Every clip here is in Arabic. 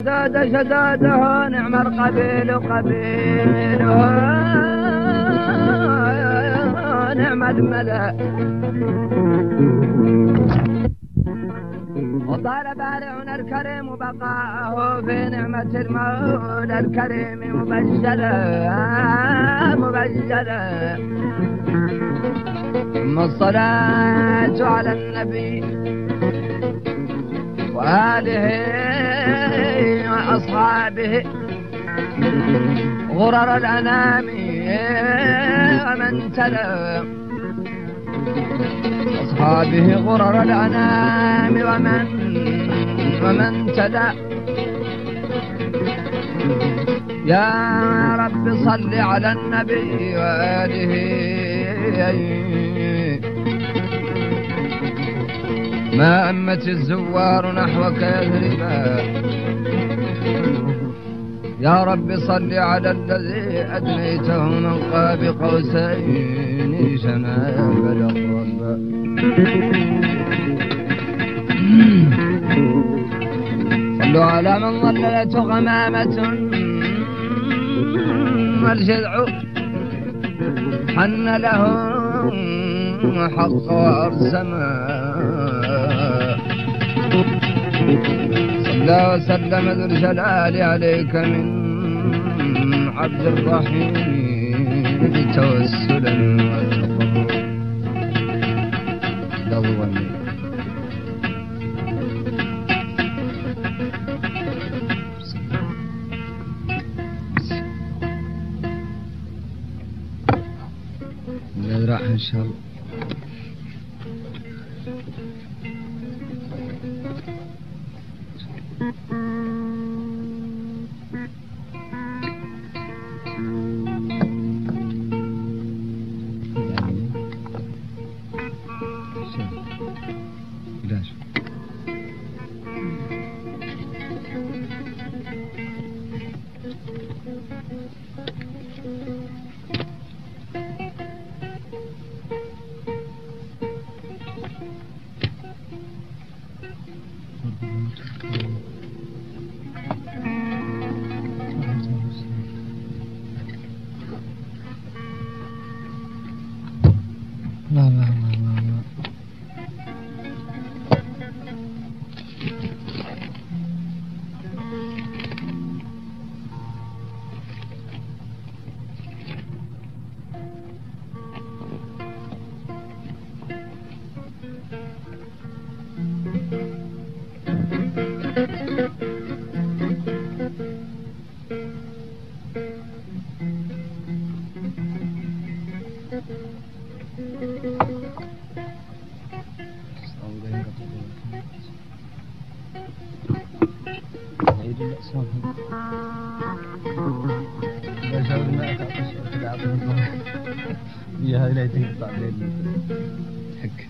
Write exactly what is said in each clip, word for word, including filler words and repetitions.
شداد شداده نعم القبيل قبيله نعم الملأ وطال بارعنا الكريم بقاءه في نعمة المولى الكريم مبجلا مبجلا. ثم الصلاة على النبي وآله وأصحابه غرر الأنام ومن تلا أصحابه غرر الأنام ومن ومن تلا. يا رب صل على النبي وآله ما أمت الزوار نحوك يذربا. يا رب صل على الذي أدنيته من قاب قوسين شما بلغ ربا. صلوا على من ظللته غمامة والجذع حن له حق وأرسما. صلى وسلم ذو الجلال عليك من عبد الرحيم توسلا وتقربا. راح ان شاء الله. لا لا لا لا لا. يا هذه لا تقطع حك.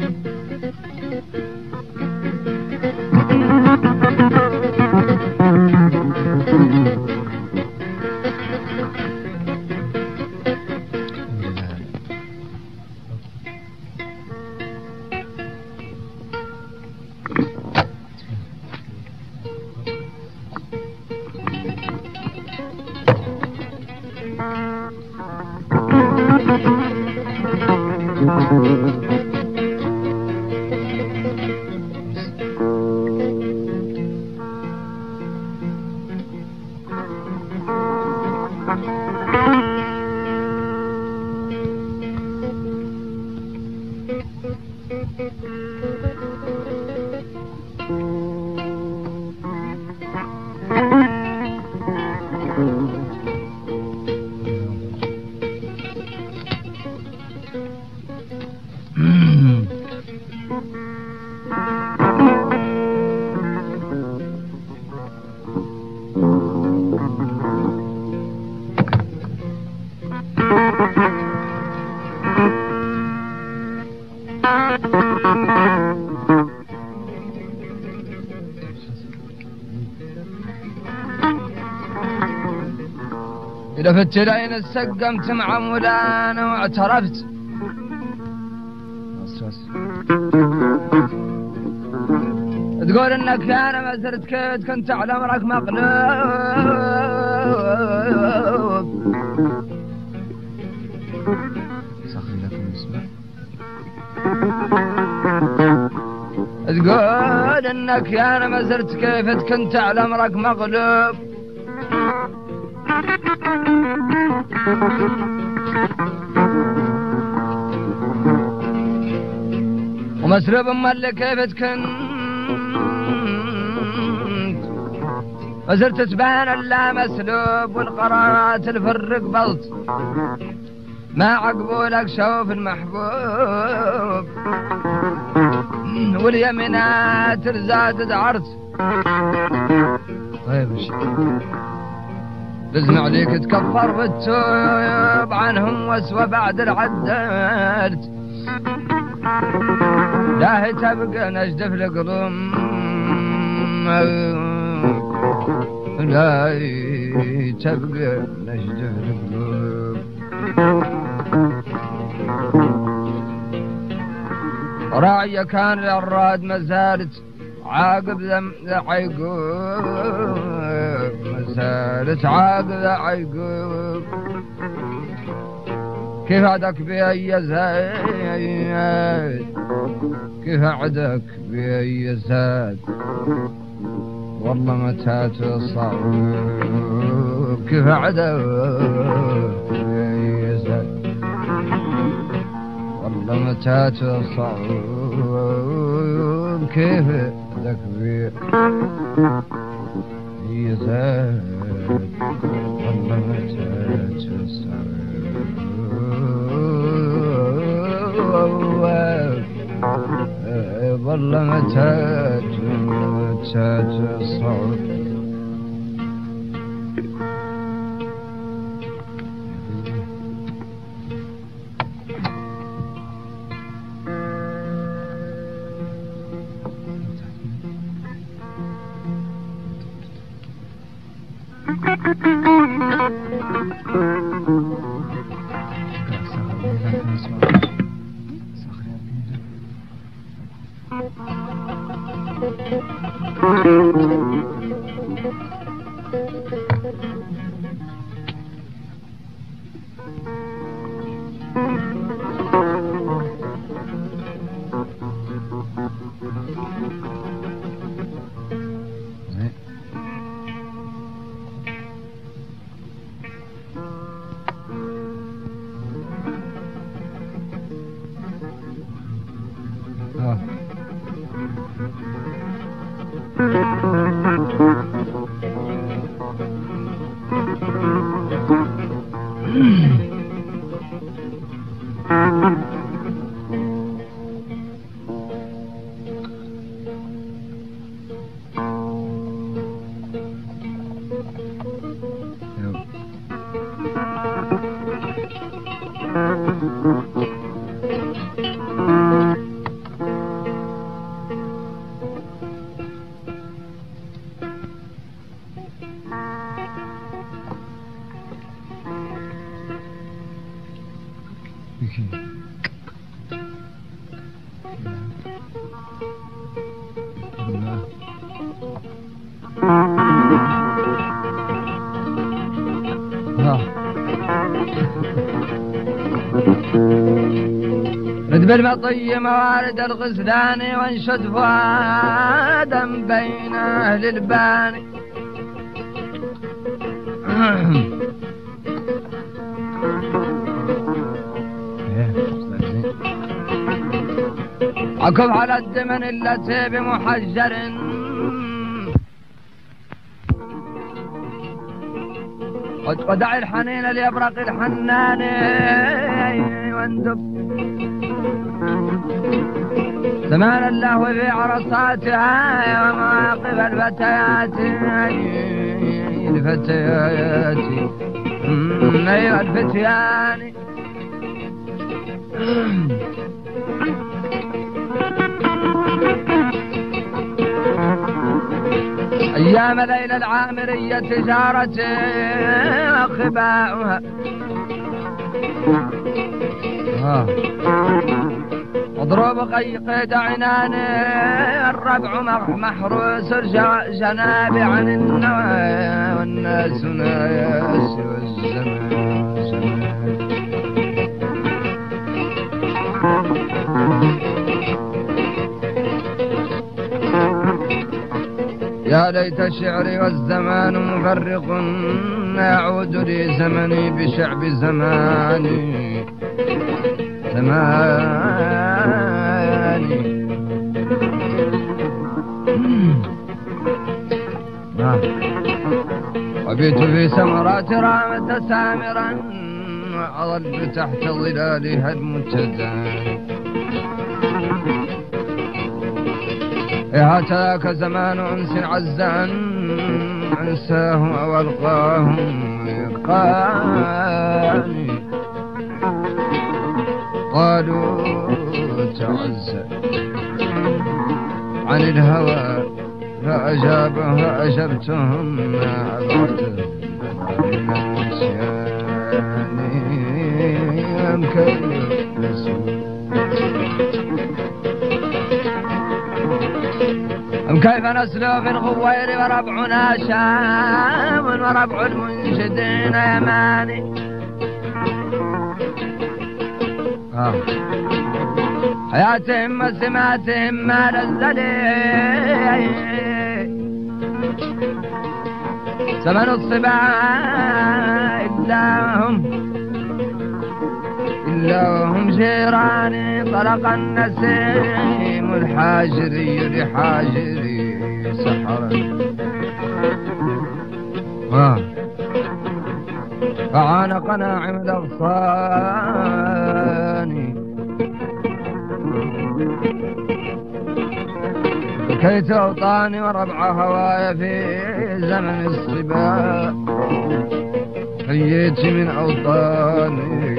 لفت العين السقمت مع مولانا واعترفت تقول انك انا ما زرت كيف كنت على امرك مقلوب صخري لكم اسمع. تقول انك انا ما زرت كيف كنت على امرك مقلوب ومسلوب امال كيف كنت وزرت تبان الا مسلوب والقرارات الفرق بلط ما عقبوا لك شوف المحبوب واليمينات رزاد دعرت. طيب وش لازم عليك تكفر بالتوب عنهم وسوى بعد العدلت لا تبقى نجدف القلوب لا تبقى نجدف القلوب راعي كان للراد ما زالت عاقب ذم عيقوب ما زالت عاقب عيقوب كيف عدك بأي زاد كيف عدك بأي زاد والله متى تصعب كيف عدك بأي زاد والله متى تصعب كيف عدك بأي زاد والله متى تصعب والله متى متى تصعب ندبر مطي موارد الغزلان وانشد فؤادا بين اهل الباني عقب على الدمن التي بمحجر ودع الحنين ليبرق الحنان واندب زمان الله في عرصاتها ومواقف الفتيات الفتيات ايها الفتيان ايام ليلى العامرية تجارة خباؤها اضرب قيد عنان الربع محروس جنابي عن النوى والناس ناس والزمان زمان. يا ليت شعري والزمان مفرق يعود لي زمني بشعب زماني زماني. وبيت في سمرات رامة سامرا وأظل تحت ظلالها المتزان. هاتاك زمان أنس عزان أنساه أو ألقاه يبقاني. قالوا تعزى عن الهوى فأجابه فأجبتهم ما أبعد من النسيان أم كيف نسوا أم كيف نسلو في الغوير وربعنا شام وربع المنشدين يماني. آه. حياتهم وسماتهم ما نزلي زمن الصبا إلا هم إلا هم جيراني. طلق النسيم الحاجري لحاجري سحرا آه. فعانق ناعم الأغصان بكيت أوطاني وربع هوايا في زمن الصبا. حييت من أوطاني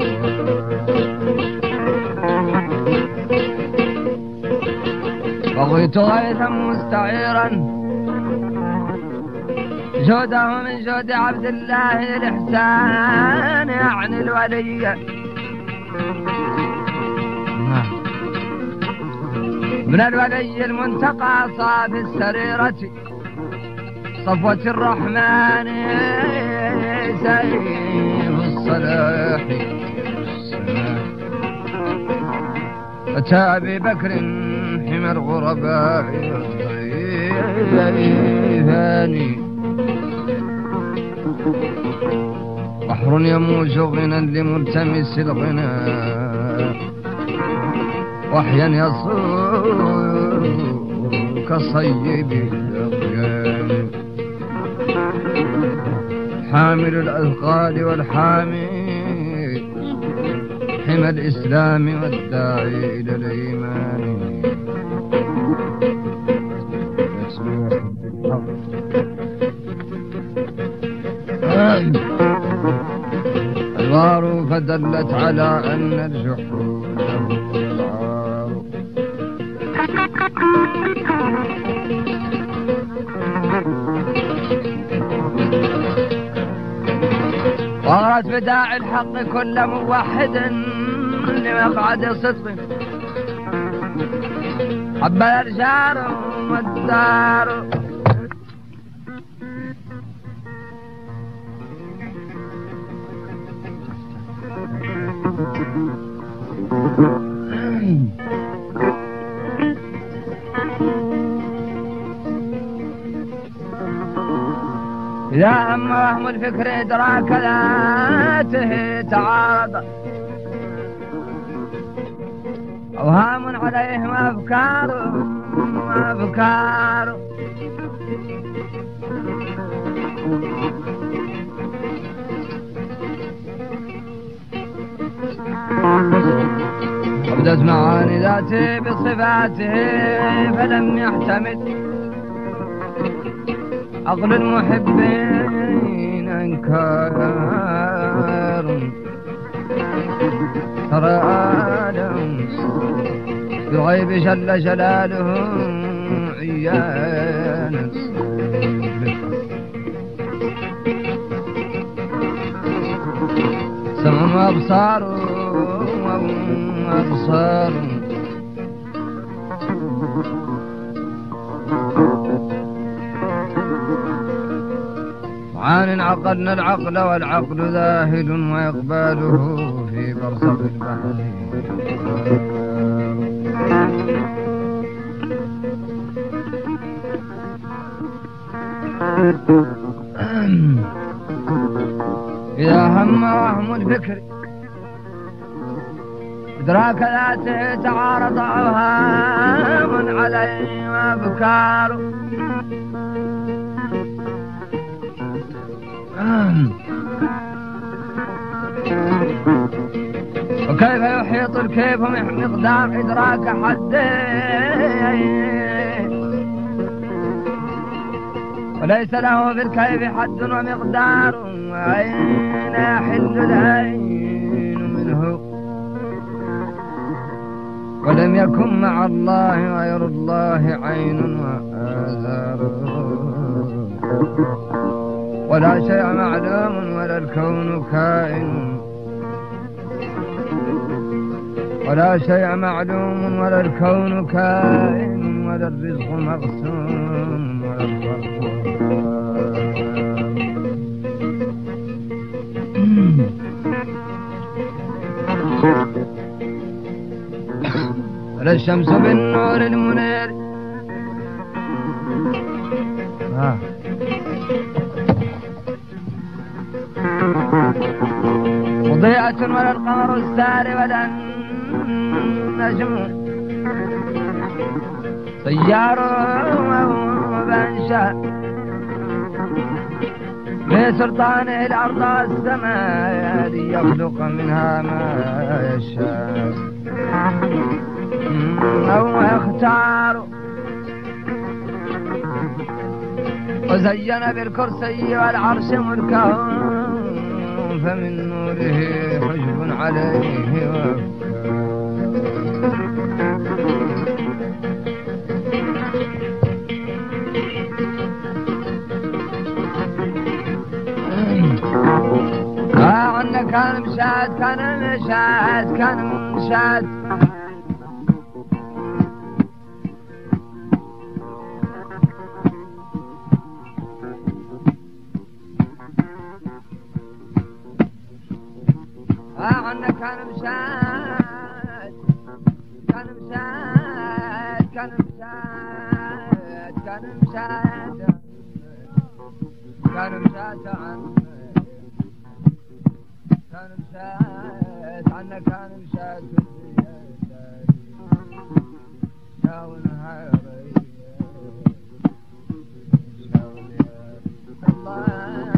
بغيت غيثا مستعيرا جوده من جود عبد الله الإحسان يعني الولي. من الولي المنتقى صاف السريرة صفوة الرحمن سيف الصلاح أتى أبي بكر حمى الغرباء والضيفان. بحر يموج غنى لملتمس الغنى وحيا يصور كصيب الأغيان. حامل الأثقال والحامي حمى الإسلام والداعي إلى الإيمان. الوار فدلت على أن الجحود له العار. وغرت بداعي الحق كل موحد لمقعد صدق حب الأرجار والدار. إذا هم وهم الفكر إدراك ذاته تعارض أوهام عليهم أفكار أفكار. أبدت معاني ذاته بصفاته فلم يحتمل عقل المحبين انكار. ترى آدم بالغيب جل جلاله عيانا سمع أبصار وأبصار عان عقدنا العقل والعقل ذاهل وإقباله في برزخ البحر. إذا هم وهم الفكر إدراك ذاته تعارض أوهام عليه وأفكار. وكيف يحيط الكيف مقدار إدراك حده وليس له في الكيف حد ومقدار. وأين يحل العين منه ولم يكن مع الله غير الله عين وآثار. ولا شيء معلوم ولا الكون كائن ولا شيء معلوم ولا الكون كائن ولا الرزق مقسوم ولا الخلق ولا الشمس بالنور المنير. آه. مضيئة ولا القمر الساري ولا النجم سيار وبنشا بسلطانه الأرض والسماء ليخلق منها ما يشاء أو يختار. وزين بالكرسي والعرش ملكه فمن نوره حجب عليه آه عنا كان مشاد كان مشاد كان مشاد عنا كان مشاد كان مشاد كان مشاد كان مشاد كان مشاد كان مشاد عنا كان مشاد شاون هايري شاون الله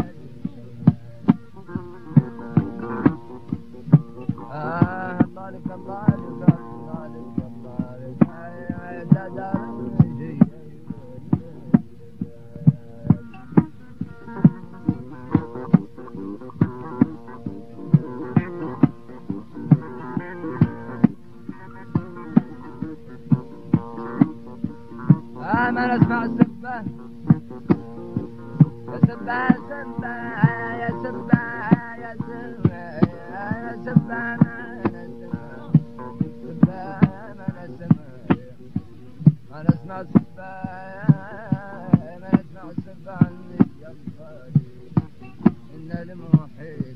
ما نسمع السبة يا سبة يا سبة يا سبة يا سبة يا سبة ما نسمع السبة ما نسمع السبة عنك يا الغالي إن المحب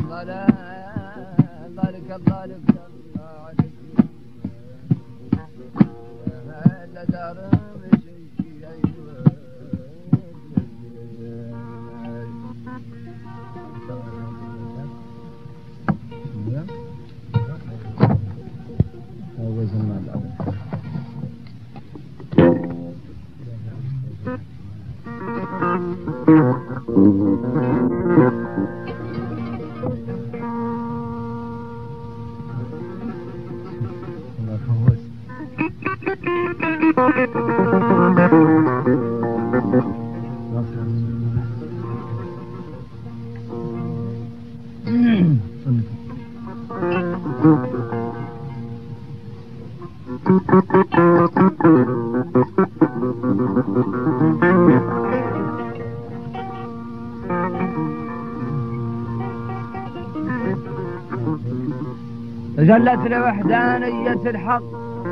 تجلت لوحدانية الحق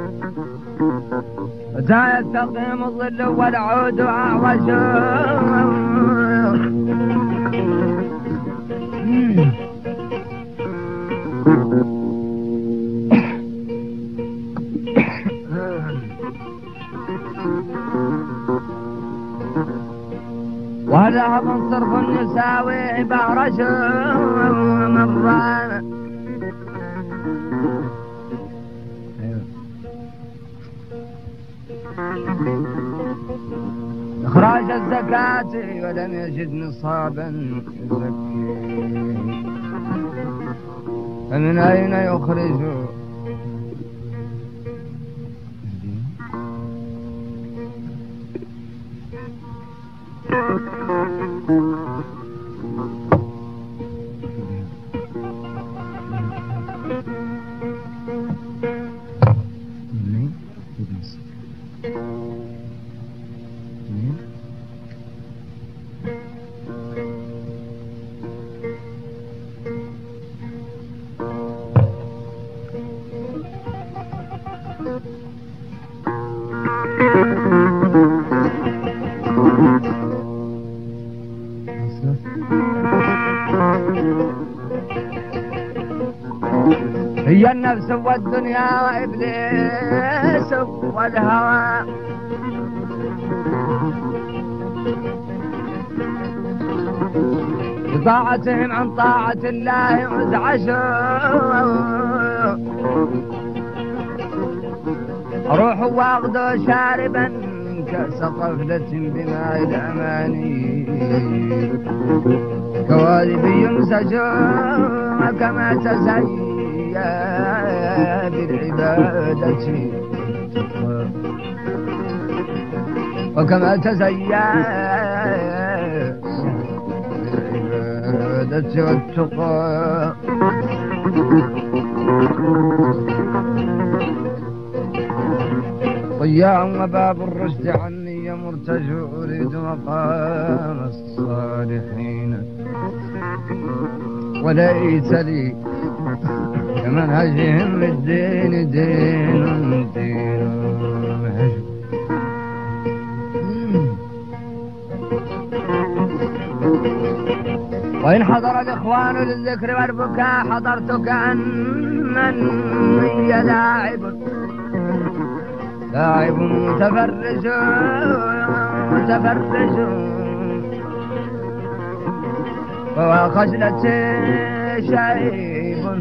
متى يستقيم الظل والعود أعوج وذهب صرف يساوي بهرج مران إخراج الزكاة ولم يجد نصابا يزكي فمن أين يخرج هي النفس والدنيا وإبليس والهوى بطاعتهم عن طاعة الله مزعجوا روح واغدو شاربا كأس قفلة بماء الأماني كواذب يمسجوا كما تزين بالعبادة وكما تزين بالعبادة والتقى ضياع وباب الرشد عني مرتجع أريد مقام الصالحين وليس لي كمنهجهم الدين دين دين مهج وإن حضر الإخوان للذكر والبكاء حضرت كأنني لاعب لاعب متفرج متفرج وخجلة شيب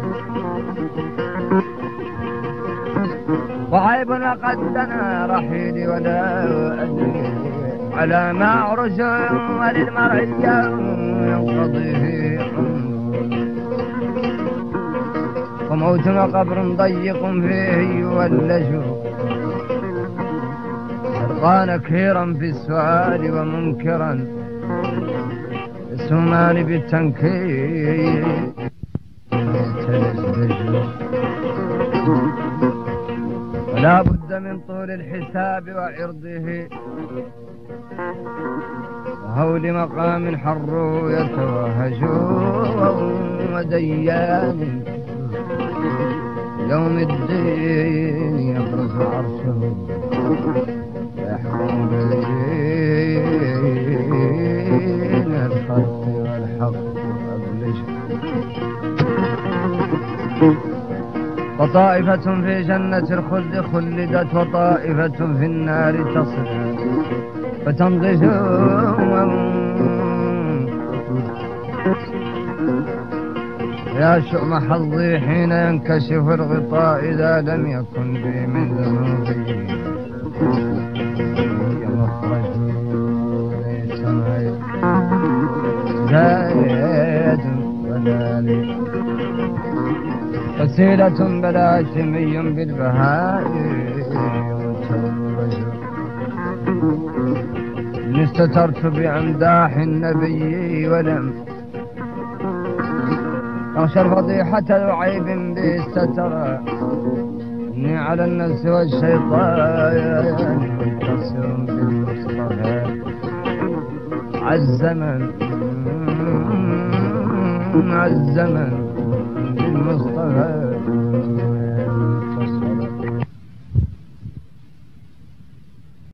وعيب وقد دنا رحيلي ولا أدري على ما أعرج وللمرء ينقضي في وموت وقبر ضيق فيه يولج سرقان كثيرا في السؤال ومنكرا السمان بالتنكير ولا بد من طول الحساب وعرضه وهول مقام حر يتوهج وديان يوم الدين يبرز عرشه يحكم بين الخلق والحق أبلج وطائفة في جنة الخلد خلدت وطائفة في النار تصلى فتمضي يا شؤم حظي حين ينكشف الغطاء إذا لم يكن بي من ذنوبي مخرج ليس معي زايد وذلك وسيلة بلا شمي بالبهائم إني استترت بأمداح النبي ولم أخشى الفضيحة وعيب بي استترى إني على النفس والشيطان منتصر بالمصطفى عالزمن عالزمن